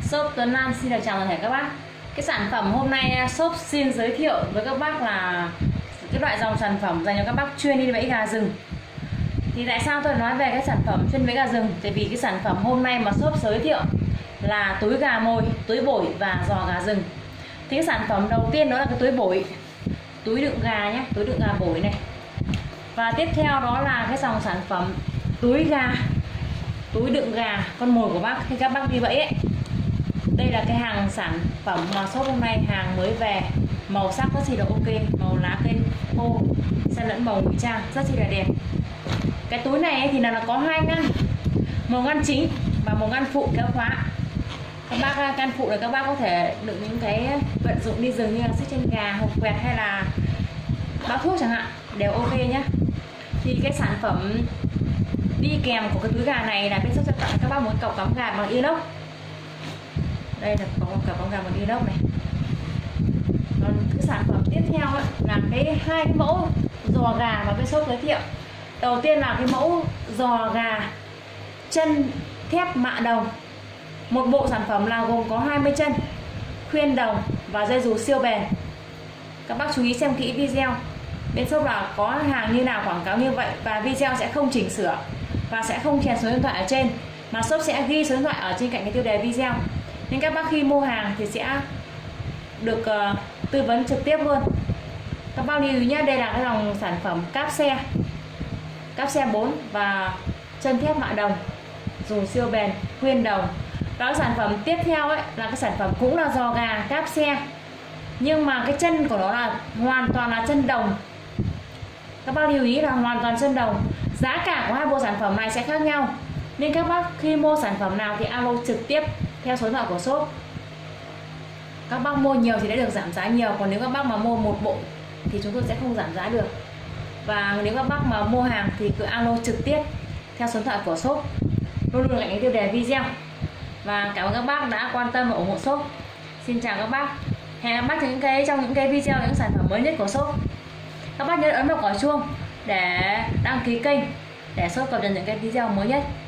Shop Tuấn An xin được chào toàn thể các bác. Cái sản phẩm hôm nay shop xin giới thiệu với các bác là cái loại dòng sản phẩm dành cho các bác chuyên đi bẫy gà rừng. Thì tại sao tôi nói về cái sản phẩm chuyên bẫy gà rừng? Tại vì cái sản phẩm hôm nay mà shop giới thiệu là túi gà mồi, túi bổi và giò gà rừng. Thì cái sản phẩm đầu tiên đó là cái túi bổi, túi đựng gà nhé, túi đựng gà bổi này. Và tiếp theo đó là cái dòng sản phẩm túi gà, túi đựng gà con mồi của bác khi các bác đi bẫy ấy. Đây là cái hàng sản phẩm mà shop hôm nay hàng mới về, màu sắc rất là ok, màu lá cây khô xen lẫn màu ngụy trang rất là đẹp. Cái túi này thì là có hai ngăn, một ngăn chính và một ngăn phụ kéo khóa. Các bác ngăn phụ là các bác có thể đựng những cái vận dụng đi rừng như là xích chân gà, hộp quẹt hay là bao thuốc chẳng hạn, đều ok nhé. Thì cái sản phẩm đi kèm của cái túi gà này là bên shop sẽ tặng các bác một cọc cắm gà bằng inox. Đây là có một cặp bóng gà bằng inox này. Còn cái sản phẩm tiếp theo ấy, là hai cái mẫu giò gà mà bên shop giới thiệu. Đầu tiên là cái mẫu giò gà chân thép mạ đồng. Một bộ sản phẩm là gồm có 20 chân, khuyên đồng và dây dù siêu bền. Các bác chú ý xem kỹ video. Bên shop là có hàng như nào quảng cáo như vậy, và video sẽ không chỉnh sửa và sẽ không chèn số điện thoại ở trên, mà shop sẽ ghi số điện thoại ở trên cạnh cái tiêu đề video. Nên các bác khi mua hàng thì sẽ được tư vấn trực tiếp luôn. Các bác lưu ý nhé, đây là cái dòng sản phẩm cáp xe 4 và chân thép mạ đồng, dùng siêu bền, khuyên đồng. Đó, sản phẩm tiếp theo ấy là cái sản phẩm cũng là giò gà cáp xe, nhưng mà cái chân của nó là hoàn toàn là chân đồng. Các bác lưu ý là hoàn toàn chân đồng. Giá cả của hai bộ sản phẩm này sẽ khác nhau, nên các bác khi mua sản phẩm nào thì alo trực tiếp theo số điện thoại của shop. Các bác mua nhiều thì đã được giảm giá nhiều, còn nếu các bác mà mua một bộ thì chúng tôi sẽ không giảm giá được. Và nếu các bác mà mua hàng thì cứ alo trực tiếp theo số điện thoại của shop, luôn luôn là cái tiêu đề video. Và cảm ơn các bác đã quan tâm và ủng hộ shop. Xin chào các bác, hẹn các bác trong những cái video, những sản phẩm mới nhất của shop. Các bác nhớ ấn vào còi chuông để đăng ký kênh để shop cập nhật những cái video mới nhất.